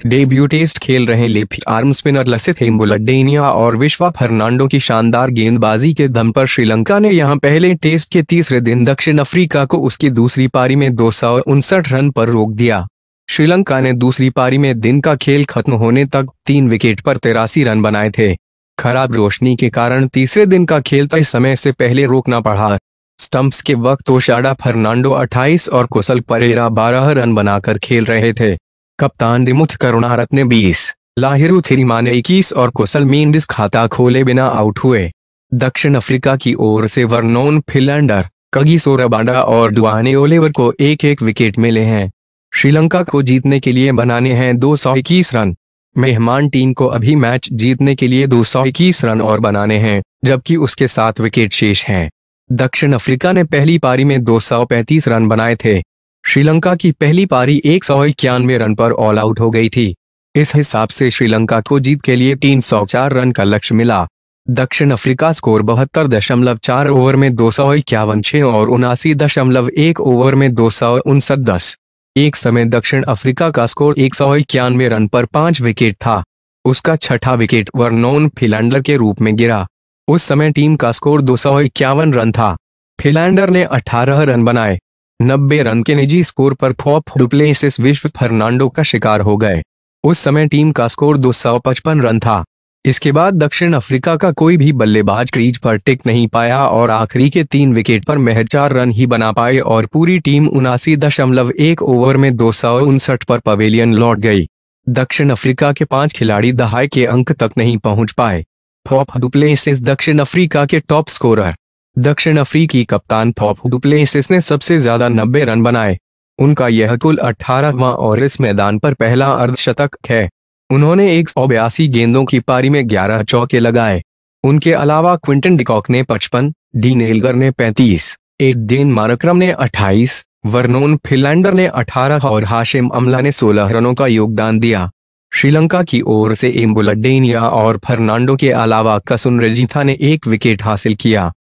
Debut test खेल रहे left arm spinner Lasith Embuldeniya और विश्वा फर्नांडो की शानदार गेंदबाजी के दम पर श्रीलंका ने यहां पहले टेस्ट के तीसरे दिन दक्षिण अफ्रीका को उसकी दूसरी पारी में 259 रन पर रोक दिया। श्रीलंका ने दूसरी पारी में दिन का खेल खत्म होने तक 3 विकेट पर 83 रन बनाए थे। खराब रोशनी के कारण तीसरे दिन का खेल तय समय से पहले रोकना पड़ा। स्टंप्स के वक्त ओशाडा फर्नांडो 28 और कुशल परेरा 12 रन बनाकर खेल रहे थे। कप्तान दिम्मूथ करुनारत्ने 20, लाहिरू थिरिमाने 21 और कुशल मेंडिस खाता खोले बिना आउट हुए। दक्षिण अफ्रीका की ओर से वर्नोन फिलैंडर, कगिसो, रबाडा और डुआने ओलिवर को एक एक विकेट मिले हैं। श्रीलंका को जीतने के लिए बनाने हैं 221 रन। मेहमान टीम को अभी मैच जीतने के लिए 221 रन और बनाने हैं, जबकि उसके 7 विकेट शेष हैं। दक्षिण अफ्रीका ने पहली पारी में 235 रन बनाए थे। श्रीलंका की पहली पारी 191 रन पर ऑल आउट हो गई थी। इस हिसाब से श्रीलंका को जीत के लिए 304 रन का लक्ष्य मिला। दक्षिण अफ्रीका स्कोर 72.4 ओवर में 251 6 और 79.1 ओवर में 259 10। एक समय दक्षिण अफ्रीका का स्कोर 191 रन पर 5 विकेट था। उसका छठा विकेट वर्नोन फिलैंडर के रूप में गिरा। उस समय टीम का स्कोर 251 रन था। फिलैंडर ने 18 रन बनाए। 90 रन के निजी स्कोर पर फॉफ डुप्लेसिस विश्व फर्नांडो का शिकार हो गए। उस समय टीम का स्कोर 255 रन था। इसके बाद दक्षिण अफ्रीका का कोई भी बल्लेबाज क्रीज पर टिक नहीं पाया और आखिरी के 3 विकेट पर महज 4 रन ही बना पाए और पूरी टीम 79.1 ओवर में 259 पर पवेलियन लौट गई। दक्षिण अफ्रीका के 5 खिलाड़ी दहाई के अंक तक नहीं पहुंच पाए। फॉफ डुप्लेसिस दक्षिण अफ्रीका के टॉप स्कोरर। दक्षिण अफ्रीकी कप्तान फॉफ डुप्लेसिस ने सबसे ज्यादा 90 रन बनाए। उनका यह कुल 18वां और इस मैदान पर पहला अर्धशतक है। उन्होंने 182 गेंदों की पारी में 11 चौके लगाए। उनके अलावा क्विंटन डिकॉक ने 55, डी नेल्गर ने 35, एडेन मार्करम ने 28, वर्नोन फिलैंडर ने 18 और हाशिम अमला ने 16 रनों का योगदान दिया। श्रीलंका की ओर से एम्बुलेनिया और फर्नांडो के अलावा कुसल रजीथा ने 1 विकेट हासिल किया।